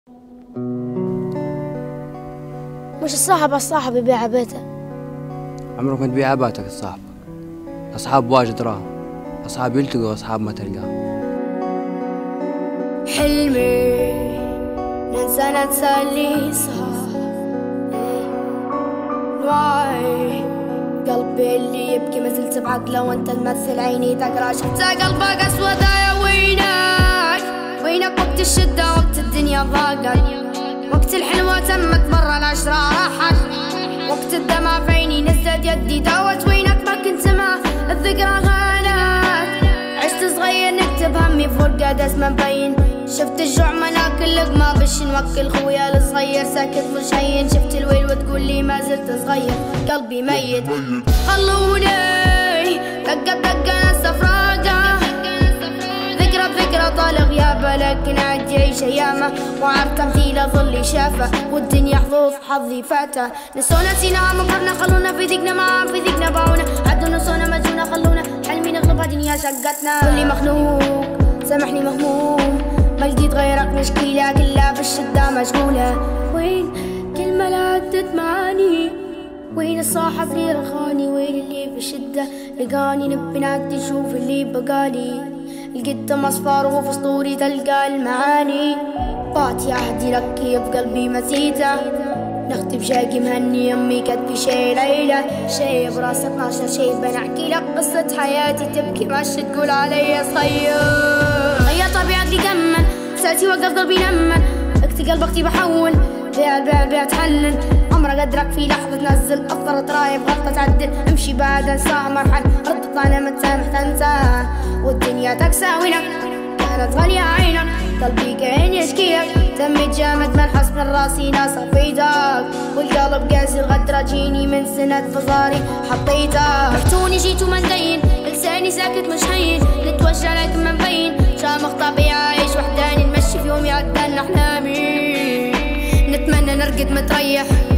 مش الصاحب يبيع بيته. عمرك ما تبيع بيتك لصاحبك. أصحاب واجد راهم، أصحاب يلتقوا وأصحاب ما تلقاهم. حلمي ننسى اللي صار، واي قلبي اللي يبكي ما زلت بعقله وانت تمثل عيني تقرا. شفت قلبك اسود يا وينك وقت الشدة وقت الدنيا ضاقت، وقت الحلوة تمت مرة العشرة راحت، وقت الدمع في عيني نزلت يدي داوت. وينك ما كنت ما الذكرى غالت، عشت صغير نكتب همي فوق قدس ما مبين. شفت الجوع ملاك اللقمة بش نوكل خويا الصغير ساكت مش هين. شفت الويل وتقول لي ما زلت صغير قلبي ميت. خلوني دقة ناس فراقة، ذكرى طال غيابه لكن عاد يعيش ايامه. وعارف تمثيله ظلي شافه والدنيا حظوظ حظي فاته. نسونا سينا مقرنا خلونا في ذيقنا معاهم في ذيقنا باعونا. عدوا نسونا مجونا خلونا حلمي نغلب هالدنيا شقتنا. كلي مخنوق سامحني مهموم ما لقيت غيرك مشكلة كلها بالشدة مشغولة. وين كلمة لا عدت معاني، وين الصاحب اللي رخاني، وين اللي بشدة لقاني. نبي نعدي نشوف اللي بقالي، لقيت مصفار وفي سطوري تلقى المعاني. طاعتي عهدي لك في قلبي مسيته، نختي بشاقي مهني امي كتبي شي ليلة شي براسي 12 شي بنحكي لك قصة حياتي تبكي ماش تقول علي صغير. غير طبيعتي كمل سالتي وقف قلبي نمل، اكتي قلب اختي بحول بيع تحلل. عمرك قدرك في لحظة تنزل أفضل ترايب غلطة تعدل. امشي بعد انساها مرحل ردت انا متسامح تنساها والدنيا تكساوينك كانت غالية عينك. قلبي كان يشكيك تميت جامد من حسب راسي ناس صفيتك، والقلب قاسي الغدرة جيني من سنة فصاري حطيتك. رحتوني جيتوا ما ندين لساني ساكت مش هين، نتوجع لك ما مبين شامخ طبيعي عايش وحداني. نمشي في يومي عدان احلامي نتمنى نرقد متريح